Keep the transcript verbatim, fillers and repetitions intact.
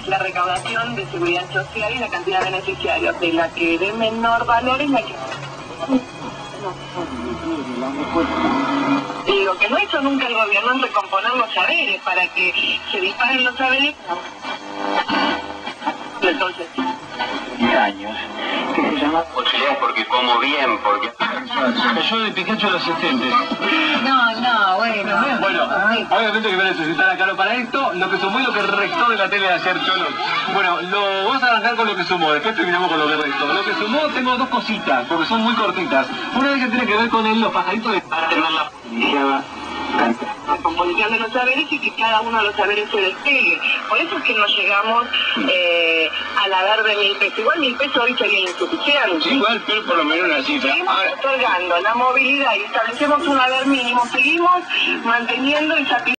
la recaudación de seguridad social y la cantidad de beneficiarios. De la que de menor valor es la que... Y lo que no ha hecho nunca el gobierno es recomponer los saberes para que se disparen los saberes. Entonces, años, que se llama Posibilidades porque como bien, porque yo de Pikachu a los setenta. No, no, bueno. Bueno, obviamente que voy a necesitar a Caro para esto, lo que sumó y lo que restó de la tele de ayer, Cholo. Bueno, lo vamos a arrancar con lo que sumó, después terminamos con lo que restó. Lo que sumó tengo dos cositas, porque son muy cortitas. Una de ellas tiene que ver con el, los pajaritos de... para tener la... la composición de los saberes y que cada uno de los saberes se despegue. Por eso es que no llegamos eh, al haber de mil pesos. Igual mil pesos hoy sería insuficiente. Sí, igual, pero por lo menos una cifra. Seguimos Ahora... otorgando la movilidad y establecemos un haber mínimo. Seguimos manteniendo esa